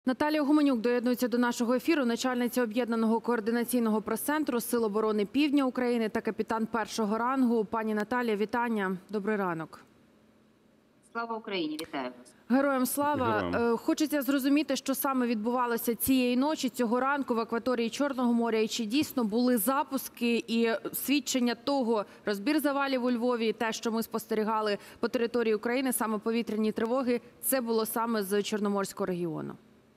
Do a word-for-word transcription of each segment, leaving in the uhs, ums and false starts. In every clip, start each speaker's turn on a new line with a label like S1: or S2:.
S1: Наталія Гуменюк доєднується до нашого ефіру, начальниця об'єднаного координаційного прес-центру Сил оборони Півдня України та капітан першого рангу. Пані Наталія, вітання. Добрий ранок.
S2: Слава Україні, вітаю вас.
S1: Героям слава.
S3: Героям.
S1: Хочеться зрозуміти, що саме відбувалося цієї ночі, цього ранку в акваторії Чорного моря, і чи дійсно були запуски і свідчення того, розбір завалів у Львові, і те, що ми спостерігали по території України, саме повітряні тривоги, це було саме з Чорноморського регіону.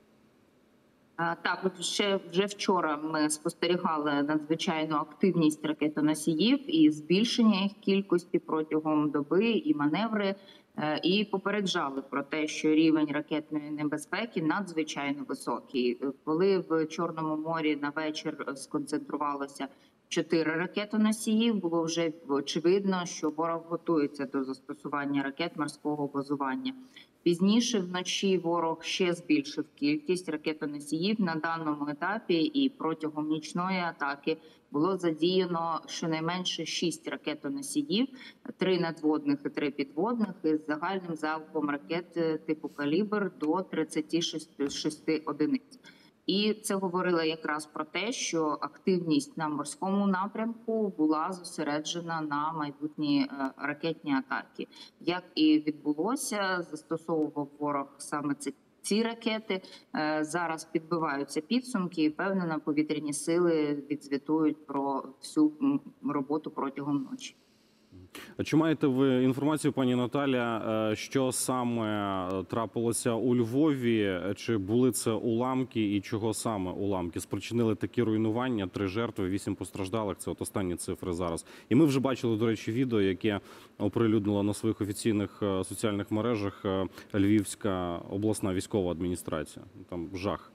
S2: Так, от ще вже вчора ми спостерігали надзвичайну активність ракетоносіїв і збільшення їх кількості протягом доби, і маневри, і попереджали про те, що рівень ракетної небезпеки надзвичайно високий. Коли в Чорному морі на вечір сконцентрувалося чотири ракетоносії, було вже очевидно, що ворог готується до застосування ракет морського базування. Пізніше вночі ворог ще збільшив кількість ракетоносіїв на даному етапі, і протягом нічної атаки було задіяно щонайменше шість ракетоносіїв, три надводних і три підводних, із загальним залпом ракет типу «Калібр» до тридцяти шести одиниць. І це говорило якраз про те, що активність на морському напрямку була зосереджена на майбутні ракетні атаки. Як і відбулося, застосовував ворог саме ці, ці ракети. Зараз підбиваються підсумки і, впевнено, повітряні сили відзвітують про всю роботу протягом ночі.
S3: Чи маєте ви інформацію, пані Наталя, що саме трапилося у Львові? Чи були це уламки і чого саме уламки спричинили такі руйнування? Три жертви, вісім постраждалих – це от останні цифри зараз. І ми вже бачили, до речі, відео, яке оприлюднила на своїх офіційних соціальних мережах Львівська обласна військова адміністрація. Там жах.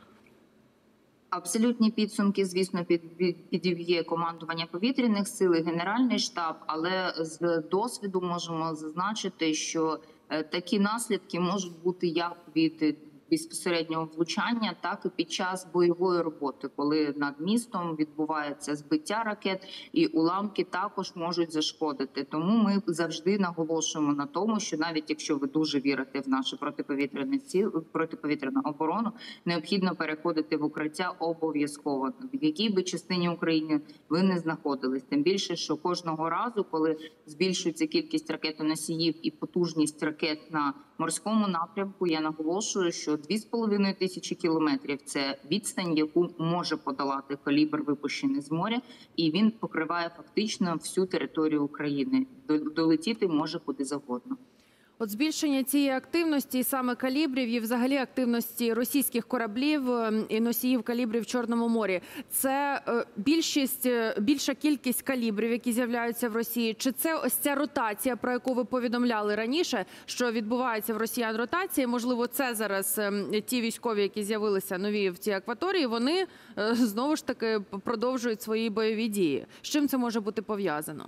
S2: Абсолютні підсумки, звісно, підіб'є командування повітряних сил і Генеральний штаб, але з досвіду можемо зазначити, що такі наслідки можуть бути як від безпосереднього влучання, так і під час бойової роботи, коли над містом відбувається збиття ракет, і уламки також можуть зашкодити. Тому ми завжди наголошуємо на тому, що навіть якщо ви дуже вірите в нашу протиповітряну силу, протиповітряну оборону, необхідно переходити в укриття обов'язково, в якій би частині України ви не знаходились. Тим більше, що кожного разу, коли збільшується кількість ракетоносіїв і потужність ракет на морському напрямку, я наголошую, що дві з половиною тисячі кілометрів – це відстань, яку може подолати калібр, випущений з моря, і він покриває фактично всю територію України. Долетіти може куди завгодно.
S1: От збільшення цієї активності, саме калібрів і взагалі активності російських кораблів і носіїв калібрів в Чорному морі, це більшість, більша кількість калібрів, які з'являються в Росії? Чи це ось ця ротація, про яку ви повідомляли раніше, що відбувається в росіян ротація? Можливо, це зараз ті військові, які з'явилися нові в цій акваторії, вони знову ж таки продовжують свої бойові дії. З чим це може бути пов'язано?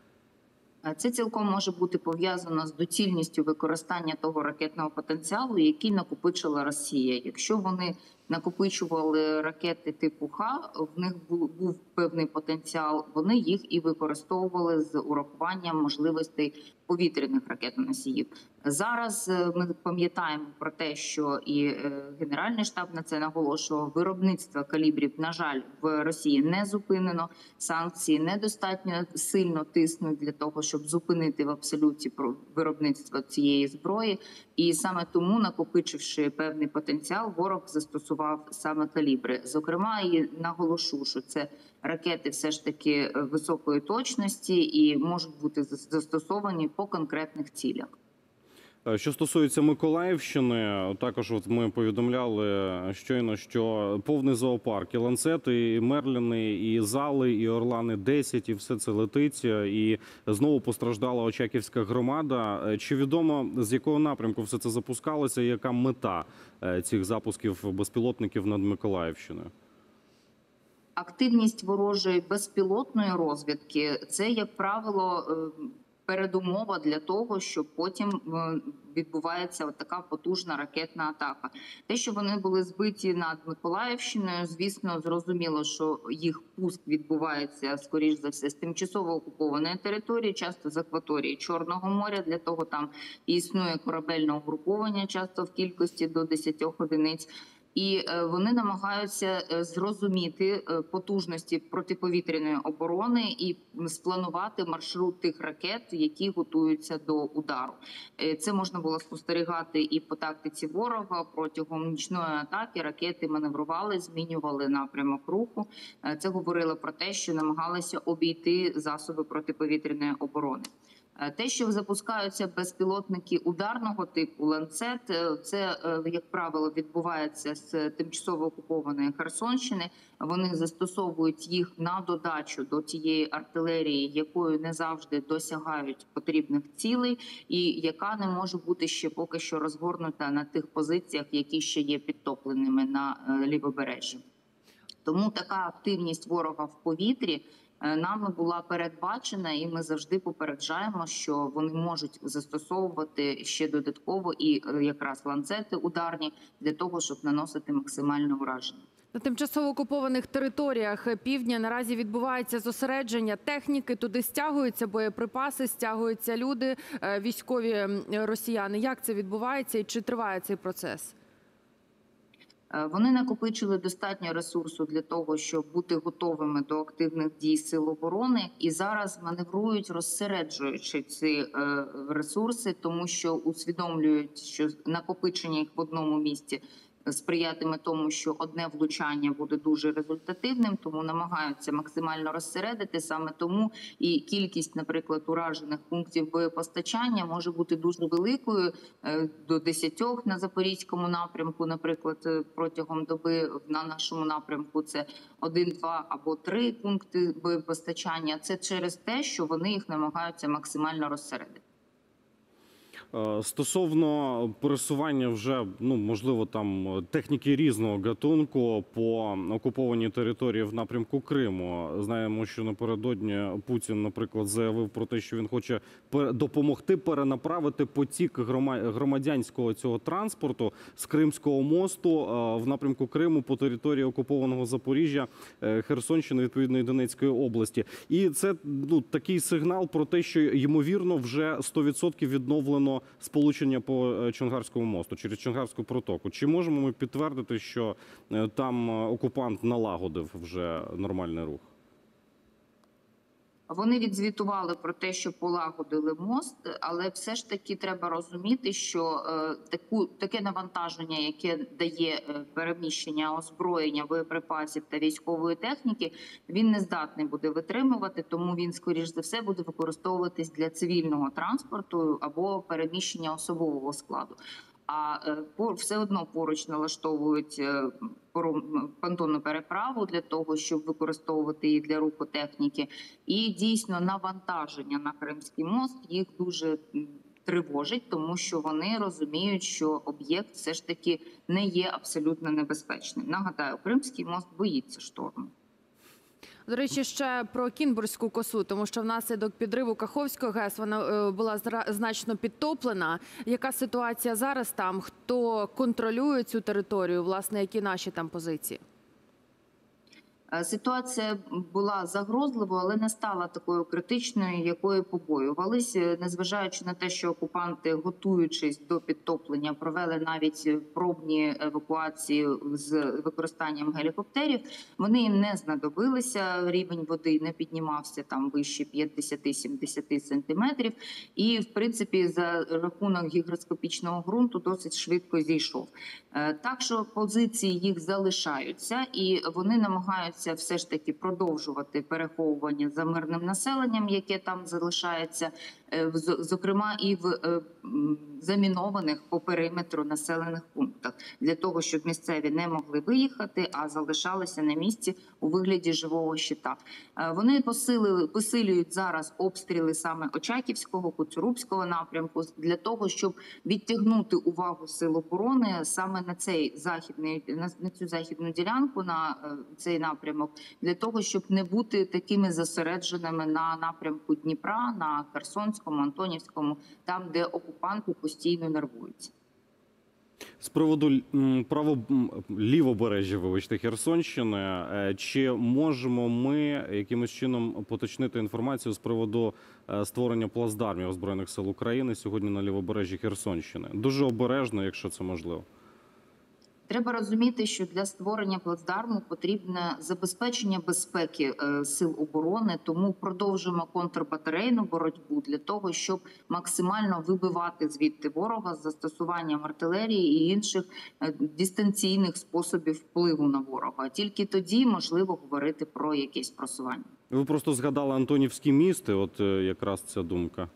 S2: Це цілком може бути пов'язано з доцільністю використання того ракетного потенціалу, який накопичила Росія. Якщо вони накопичували ракети типу Х, в них був, був певний потенціал, вони їх і використовували з урахуванням можливостей повітряних ракетоносіїв. Зараз ми пам'ятаємо про те, що і Генеральний штаб на це наголошував, виробництво калібрів, на жаль, в Росії не зупинено, санкції недостатньо сильно тиснуть для того, щоб зупинити в абсолюті виробництво цієї зброї. І саме тому, накопичивши певний потенціал, ворог застосував саме калібри. Зокрема, і наголошу, що це ракети все ж таки високої точності і можуть бути застосовані по конкретних цілях.
S3: Що стосується Миколаївщини, також от ми повідомляли щойно, що повний зоопарк, і ланцети, і мерліни, і зали, і орлани десять, і все це летить. І знову постраждала Очаківська громада. Чи відомо, з якого напрямку все це запускалося, і яка мета цих запусків безпілотників над Миколаївщиною?
S2: Активність ворожої безпілотної розвідки – це, як правило, передумова для того, що потім відбувається от така потужна ракетна атака. Те, що вони були збиті над Миколаївщиною, звісно, зрозуміло, що їх пуск відбувається, скоріш за все, з тимчасово окупованої території, часто з акваторії Чорного моря. Для того там існує корабельне угруповання, часто в кількості до десяти одиниць. і вони намагаються зрозуміти потужності протиповітряної оборони і спланувати маршрут тих ракет, які готуються до удару. Це можна було спостерігати і по тактиці ворога. Протягом нічної атаки ракети маневрували, змінювали напрямок руху. Це говорило про те, що намагалися обійти засоби протиповітряної оборони. Те, що запускаються безпілотники ударного типу «Ланцет», це, як правило, відбувається з тимчасово окупованої Херсонщини. Вони застосовують їх на додачу до тієї артилерії, якою не завжди досягають потрібних цілей, і яка не може бути ще поки що розгорнута на тих позиціях, які ще є підтопленими на лівобережжі. Тому така активність ворога в повітрі нами була передбачена, і ми завжди попереджаємо, що вони можуть застосовувати ще додатково і якраз ланцети ударні для того, щоб наносити максимальне ураження.
S1: На тимчасово окупованих територіях півдня наразі відбувається зосередження техніки, туди стягуються боєприпаси, стягуються люди, військові росіяни. Як це відбувається і чи триває цей процес?
S2: Вони накопичили достатньо ресурсу для того, щоб бути готовими до активних дій сил оборони, і зараз маневрують, розсереджуючи ці ресурси, тому що усвідомлюють, що накопичення їх в одному місці сприятиме тому, що одне влучання буде дуже результативним, тому намагаються максимально розсередити. Саме тому і кількість, наприклад, уражених пунктів боєпостачання може бути дуже великою, до десятьох на Запорізькому напрямку, наприклад, протягом доби на нашому напрямку це один, два або три пункти боєпостачання. Це через те, що вони їх намагаються максимально розсередити.
S3: Стосовно пересування вже, ну, можливо, там техніки різного гатунку по окупованій території в напрямку Криму. Знаємо, що напередодні Путін, наприклад, заявив про те, що він хоче допомогти перенаправити потік громадянського цього транспорту з Кримського мосту в напрямку Криму по території окупованого Запоріжжя, Херсонщини, відповідно, і Донецької області. І це, ну, такий сигнал про те, що, ймовірно, вже сто відсотків відновлено сполучення по Чонгарському мосту, через Чонгарську протоку. Чи можемо ми підтвердити, що там окупант налагодив вже нормальний рух?
S2: Вони відзвітували про те, що полагодили мост, але все ж таки треба розуміти, що таку, таке навантаження, яке дає переміщення озброєння, боєприпасів та військової техніки, він не здатний буде витримувати, тому він, скоріш за все, буде використовуватись для цивільного транспорту або переміщення особового складу. А все одно поруч налаштовують понтонну переправу для того, щоб використовувати її для руху техніки. І дійсно навантаження на Кримський мост їх дуже тривожить, тому що вони розуміють, що об'єкт все ж таки не є абсолютно небезпечним. Нагадаю, Кримський мост боїться шторму.
S1: До речі, ще про Кінбурзьку косу, тому що внаслідок підриву Каховської ГЕС вона була значно підтоплена. Яка ситуація зараз там? Хто контролює цю територію? Власне, які наші там позиції?
S2: Ситуація була загрозливою, але не стала такою критичною, якою побоювалися. Незважаючи на те, що окупанти, готуючись до підтоплення, провели навіть пробні евакуації з використанням гелікоптерів, вони їм не знадобилися, рівень води не піднімався там вище п'ятдесят-сімдесят сантиметрів. І, в принципі, за рахунок гігроскопічного ґрунту досить швидко зійшов. Так що позиції їх залишаються, і вони намагаються все ж таки продовжувати переховування за мирним населенням, яке там залишається, зокрема і в замінованих по периметру населених пунктах, для того, щоб місцеві не могли виїхати, а залишалися на місці у вигляді живого щита. Вони посилили, посилюють зараз обстріли саме Очаківського, Коцюрубського напрямку, для того, щоб відтягнути увагу сил оборони саме на цей західний, на цю західну ділянку, на цей напрямок, для того, щоб не бути такими зосередженими на напрямку Дніпра, на Херсонському, Антонівському, там, де окупанти постійно нервуються.
S3: З приводу право лівобережжя, вибачте, Херсонщини, чи можемо ми якимось чином поточнити інформацію з приводу створення плацдармів Збройних сил України сьогодні на лівобережжі Херсонщини? Дуже обережно, якщо це можливо.
S2: Треба розуміти, що для створення плацдарму потрібне забезпечення безпеки е, сил оборони, тому продовжуємо контрбатарейну боротьбу для того, щоб максимально вибивати звідти ворога з застосуванням артилерії і інших е, дистанційних способів впливу на ворога. Тільки тоді можливо говорити про якесь просування.
S3: Ви просто згадали Антонівський міст, і от е, якраз ця думка.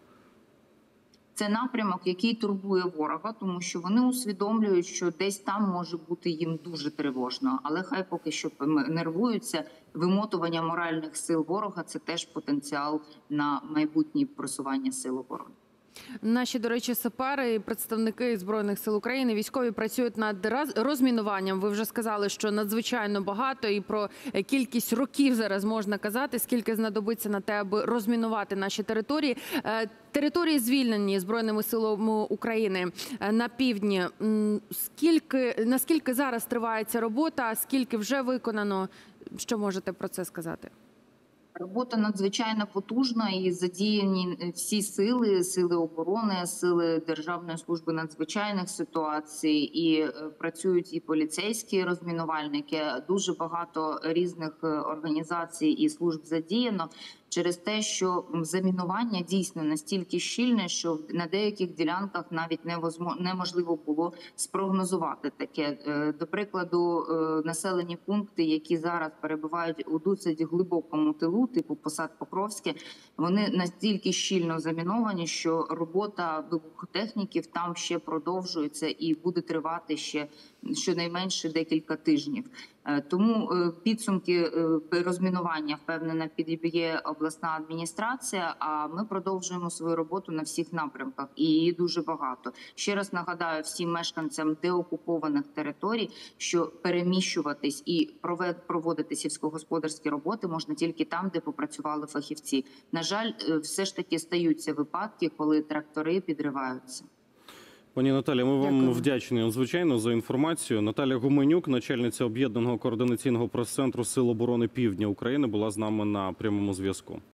S2: Це напрямок, який турбує ворога, тому що вони усвідомлюють, що десь там може бути їм дуже тривожно. Але хай поки що нервуються. Вимотування моральних сил ворога – це теж потенціал на майбутнє просування сил оборони.
S1: Наші, до речі, сапери і представники Збройних сил України, військові, працюють над роз- розмінуванням. Ви вже сказали, що надзвичайно багато, і про кількість років зараз можна казати, скільки знадобиться на те, аби розмінувати наші території. Е, Території звільнені Збройними силами України е, на півдні. М, Скільки, наскільки зараз триває ця робота, скільки вже виконано? Що можете про це сказати?
S2: Робота надзвичайно потужна і задіяні всі сили, сили оборони, сили Державної служби надзвичайних ситуацій, і е, працюють і поліцейські розмінувальники. Дуже багато різних е, організацій і служб задіяно через те, що замінування дійсно настільки щільне, що на деяких ділянках навіть невозмо- неможливо було спрогнозувати таке. Е, До прикладу, е, населені пункти, які зараз перебувають у досить глибокому тилу, типу посад Покровське, вони настільки щільно заміновані, що робота вибухотехніків там ще продовжується і буде тривати ще щонайменше декілька тижнів. Е, Тому е, підсумки е, розмінування, впевнена, підіб'є обласна адміністрація, а ми продовжуємо свою роботу на всіх напрямках, і її дуже багато. Ще раз нагадаю всім мешканцям деокупованих територій, що переміщуватись і провед- проводити сільськогосподарські роботи можна тільки там, де попрацювали фахівці. На жаль, е, все ж таки стаються випадки, коли трактори підриваються.
S3: Пані Наталі, ми вам
S1: Дякую.
S3: вдячні, звичайно, за інформацію. Наталя Гуменюк, начальниця Об'єднаного координаційного прес-центру Сил оборони Півдня України, була з нами на прямому зв'язку.